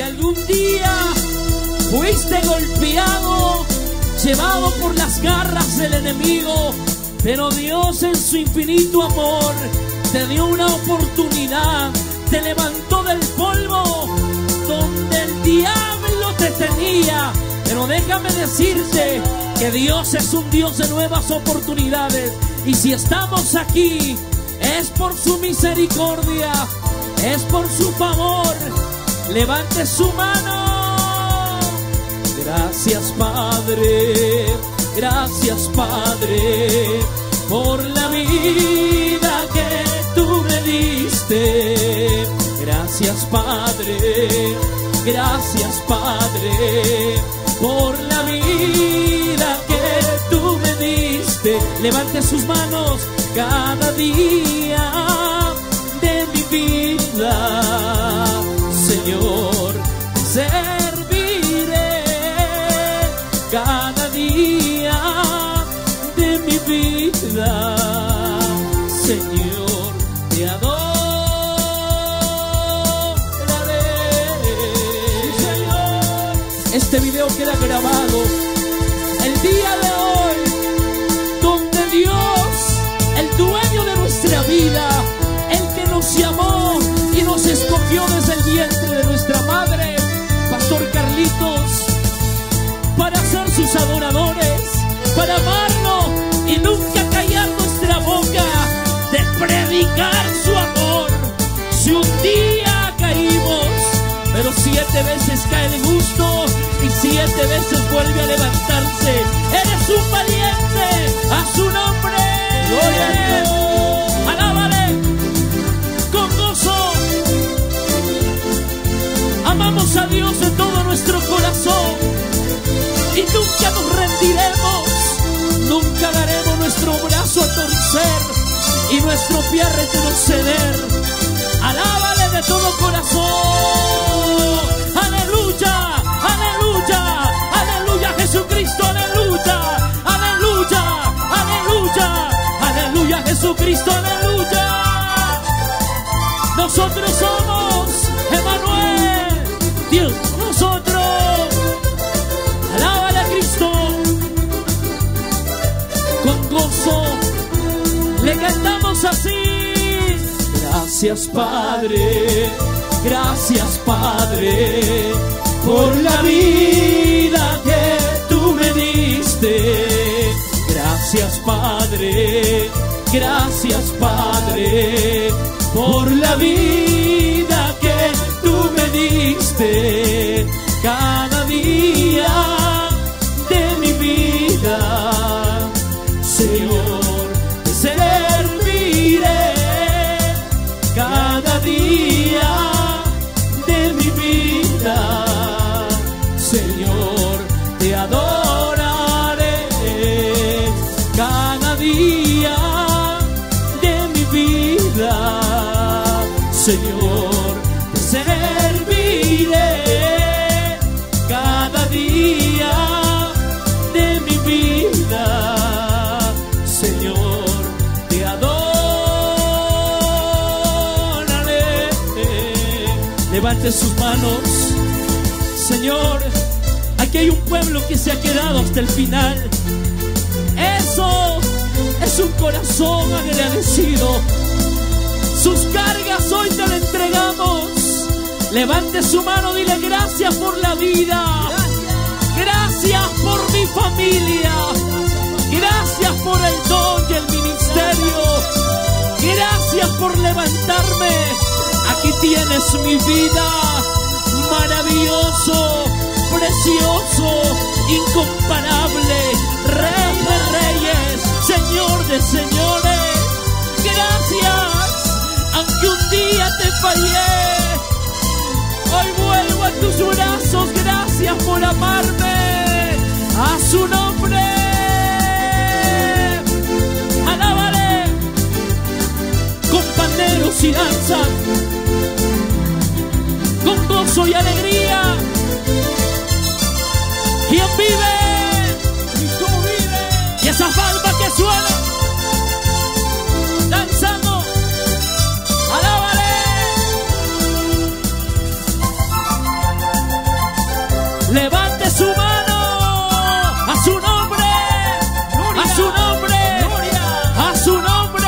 algún día fuiste golpeado, llevado por las garras del enemigo, pero Dios en su infinito amor te dio una oportunidad, te levantó del polvo donde el diablo te tenía. Pero déjame decirte que Dios es un Dios de nuevas oportunidades, y si estamos aquí es por su misericordia, es por su favor. Levante su mano. Gracias Padre, gracias Padre, por la vida que tú me diste. Gracias Padre, gracias Padre, por la vida que tú me diste. Levante sus manos. Cada día de mi vida, Señor, te serviré. Cada día de mi vida, Señor, te adoraré. Señor, este video queda grabado el día de hoy, donde Dios, el dueño de nuestra vida, el que nos llamó y nos escogió desde el vientre de nuestra madre, Pastor Carlitos, para ser sus adoradores, para amarlo y nunca callar nuestra boca de predicar su amor. Si un día caímos, pero 7 veces cae el justo y 7 veces vuelve a levantarse. Eres un valiente, a su nombre. Gloria a Dios. Alábale con gozo. Amamos a Dios de todo nuestro corazón y nunca nos rendiremos, nunca daremos nuestro brazo a torcer y nuestro pie a retroceder. Alábale de todo corazón. Aleluya, aleluya, aleluya Jesucristo, aleluya, aleluya, aleluya, aleluya Jesucristo, aleluya. Nosotros somos Emmanuel, Dios con nosotros. Alábale a Cristo. Con gozo le cantamos así. Gracias Padre, gracias Padre, por la vida que tú me diste. Gracias Padre, gracias Padre, por la vida que tú me diste. Cada día de mi vida, Señor, te serviré. Cada día de mi vida, Señor, te adoraré. Cada día de mi vida, Señor, te serviré. Cada día de mi vida, Señor, te adoraré. Levante sus manos. Señor, aquí hay un pueblo que se ha quedado hasta el final. Eso es un corazón agradecido. Sus cargas hoy te las entregamos. Levante su mano, dile gracias por la vida. Gracias por mi familia. Gracias por el don y el ministerio. Gracias por levantarme. Aquí tienes mi vida. Maravilloso, precioso, incomparable, Rey de reyes, Señor de señores. Gracias, aunque un día te fallé, hoy vuelvo a tus brazos. Gracias por amarme. A su nombre. Alábale con panderos y danza, con gozo y alegría. ¿Quién vive? Cristo vive. Y esa palma que suena, danzando, alábale. Levante su mano. A su nombre. A su nombre. A su nombre.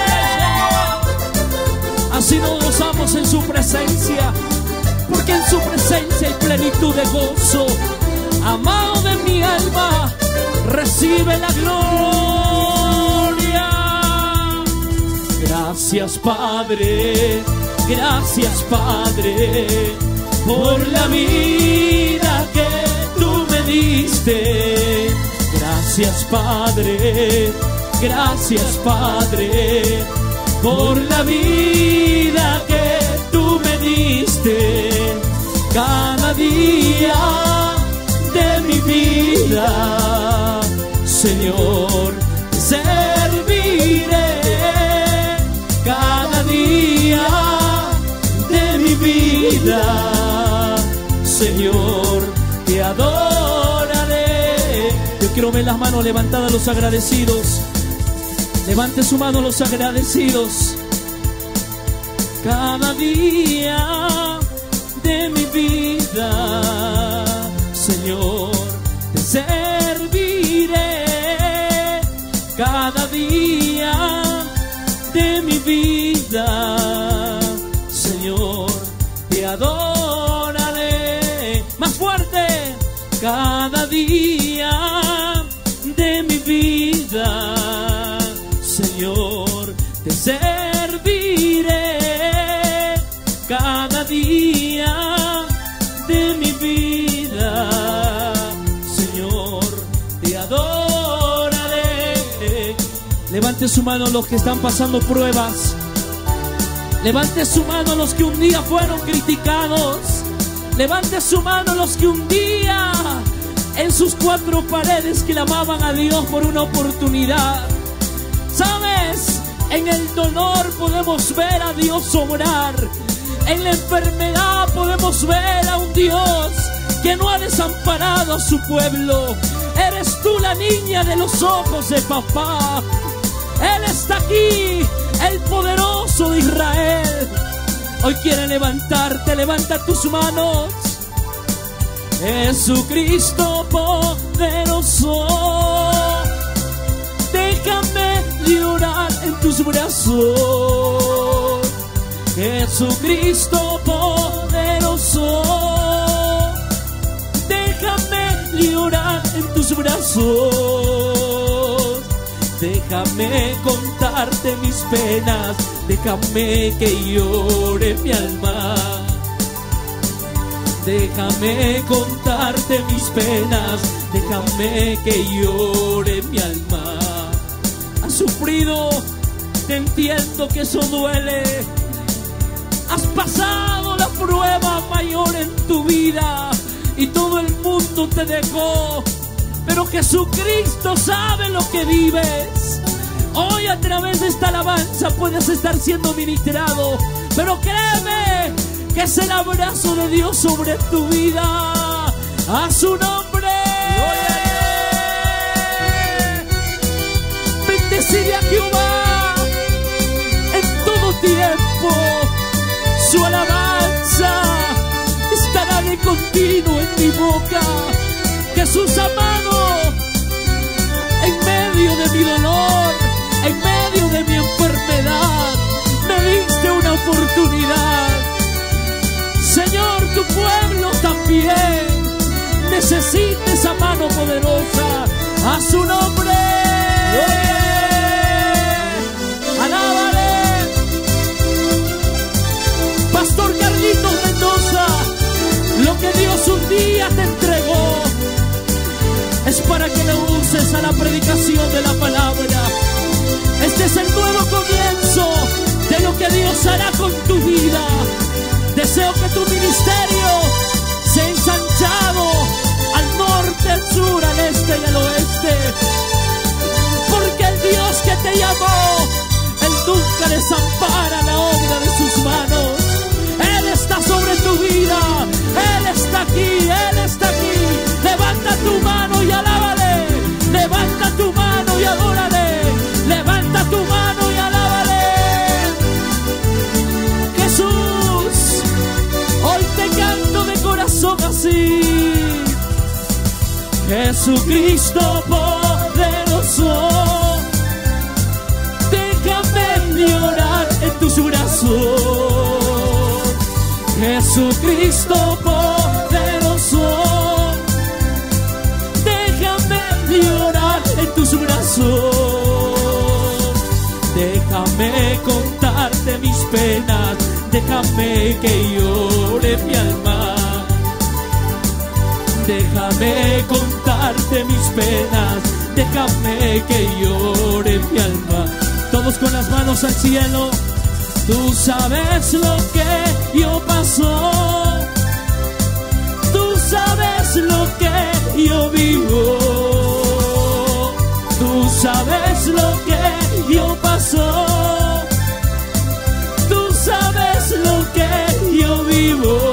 Así nos gozamos en su presencia, porque en su presencia hay plenitud de gozo. Amado de mi alma, recibe la gloria. Gracias, Padre, gracias, Padre, por la vida que tú me diste. Gracias, Padre, gracias, Padre, por la vida que tú me diste. Cada día de mi vida, Señor, te serviré. Cada día de mi vida, Señor, te adoraré. Yo quiero ver las manos levantadas los agradecidos. Levante su mano los agradecidos. Cada día de mi vida, Señor, te serviré. Cada día de mi vida, Señor, te adoraré. Más fuerte. Cada día de mi vida, Señor, te serviré. Cada día de mi vida, Señor, te adoraré. Levante su mano los que están pasando pruebas. Levante su mano los que un día fueron criticados. Levante su mano los que un día en sus cuatro paredes clamaban a Dios por una oportunidad. ¿Sabes? En el dolor podemos ver a Dios obrar. En la enfermedad podemos ver a un Dios que no ha desamparado a su pueblo. Eres tú la niña de los ojos de papá. Él está aquí, el poderoso de Israel. Hoy quiere levantarte, levanta tus manos. Jesucristo poderoso, déjame llorar en tus brazos. Jesucristo poderoso, déjame llorar en tus brazos. Déjame contarte mis penas, déjame que llore mi alma. Déjame contarte mis penas, déjame que llore mi alma. Has sufrido, te entiendo que eso duele. Has pasado la prueba mayor en tu vida y todo el mundo te dejó, pero Jesucristo sabe lo que vives. Hoy a través de esta alabanza puedes estar siendo ministrado, pero créeme que es el abrazo de Dios sobre tu vida. A su nombre. Bendeciré a Jehová en todo tiempo. Su alabanza estará de continuo en mi boca. Jesús amado, en medio de mi dolor, en medio de mi enfermedad, me diste una oportunidad. Señor, tu pueblo también necesita esa mano poderosa. A su nombre. Alábale. Pastor Carlitos Mendoza, lo que Dios un día te entregó es para que lo uses a la predicación de la palabra. Este es el nuevo comienzo de lo que Dios hará con tu vida. Deseo que tu ministerio sea ensanchado al norte, al sur, al este y al oeste. Porque el Dios que te llamó, Él nunca desampara la obra de sus manos. Él está sobre tu vida. Él está aquí, Él está aquí. Levanta tu mano y alábale. Levanta tu mano y adórale. Levanta tu mano y alábale. Jesús, hoy te Jesucristo poderoso, déjame llorar en tus brazos. Jesucristo poderoso, déjame llorar en tus brazos. Déjame contarte mis penas, déjame que llore mi alma. Déjame contarte mis penas, déjame que llore mi alma. Todos con las manos al cielo. Tú sabes lo que yo paso, tú sabes lo que yo vivo, tú sabes lo que yo paso, tú sabes lo que yo vivo.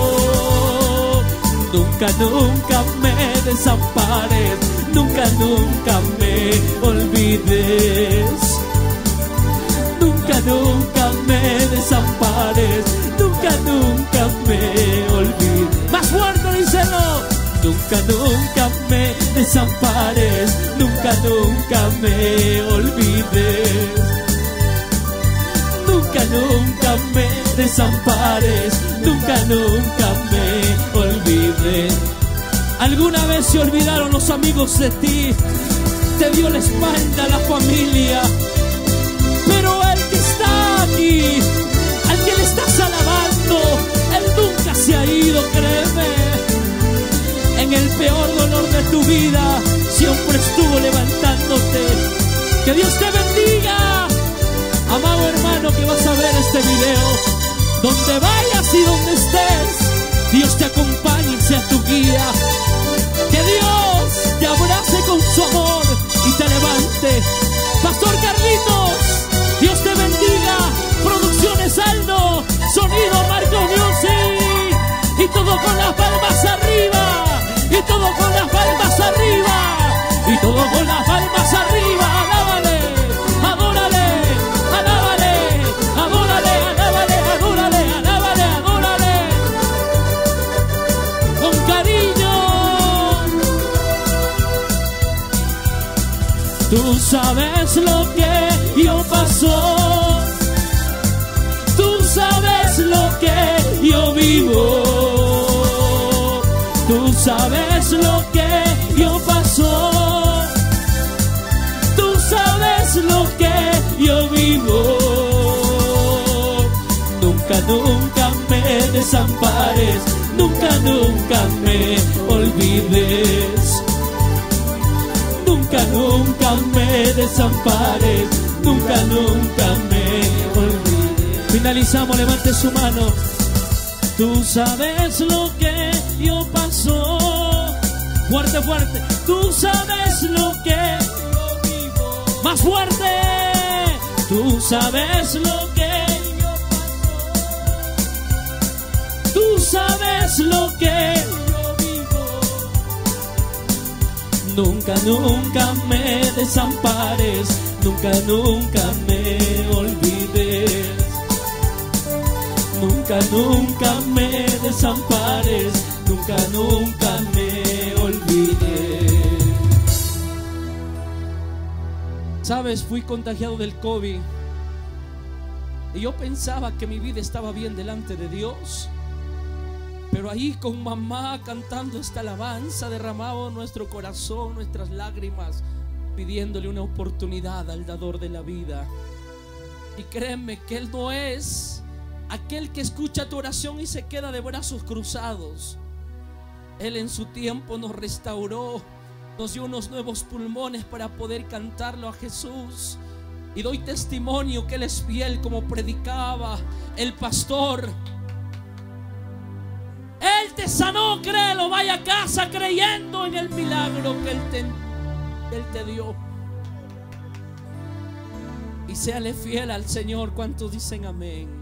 Nunca, nunca me desampares, nunca, nunca me olvides. Nunca, nunca me desampares, nunca, nunca me olvides. Más fuerte, díselo. Nunca, nunca me desampares, nunca, nunca me olvides. Nunca, nunca me desampares, nunca, nunca me olvides. ¿Alguna vez se olvidaron los amigos de ti? Te dio la espalda la familia, pero el que está aquí, al que le estás alabando, él nunca se ha ido, créeme. En el peor dolor de tu vida siempre estuvo levantándote. Que Dios te bendiga, amado hermano, que vas a ver este video. Donde vayas y donde estés, Dios te acompañe y sea tu guía. Que Dios te abrace con su amor y te levante. Pastor Carlitos, Dios te bendiga. Producciones Aldo, sonido Marco Music. Y todo con las palmas arriba. Y todo con las palmas arriba. Y todo con las palmas arriba. Alábale, adórale, alábale, adórale, alábale, adórale, alábale, adórale. Con cariño. Tú sabes lo que yo paso, tú sabes lo que yo vivo, tú sabes lo que yo paso, tú sabes lo que yo vivo. Nunca, nunca me desampares, nunca, nunca me olvides. Nunca, nunca me desampares, nunca, nunca me olvides. Finalizamos, levante su mano. Tú sabes lo que yo paso. Fuerte, fuerte. Tú sabes lo que yo vivo. Más fuerte. Tú sabes lo que yo paso. Tú sabes lo que nunca, nunca me desampares, nunca, nunca me olvides. Nunca, nunca me desampares, nunca, nunca me olvides. Sabes, fui contagiado del COVID y yo pensaba que mi vida estaba bien delante de Dios. Pero ahí con mamá cantando esta alabanza derramaba nuestro corazón, nuestras lágrimas, pidiéndole una oportunidad al dador de la vida. Y créeme que Él no es aquel que escucha tu oración y se queda de brazos cruzados. Él en su tiempo nos restauró, nos dio unos nuevos pulmones para poder cantarlo a Jesús. Y doy testimonio que Él es fiel, como predicaba el pastor. Él te sanó, créelo, vaya a casa creyendo en el milagro que Él te dio. Y séale fiel al Señor. ¿Cuántos dicen amén?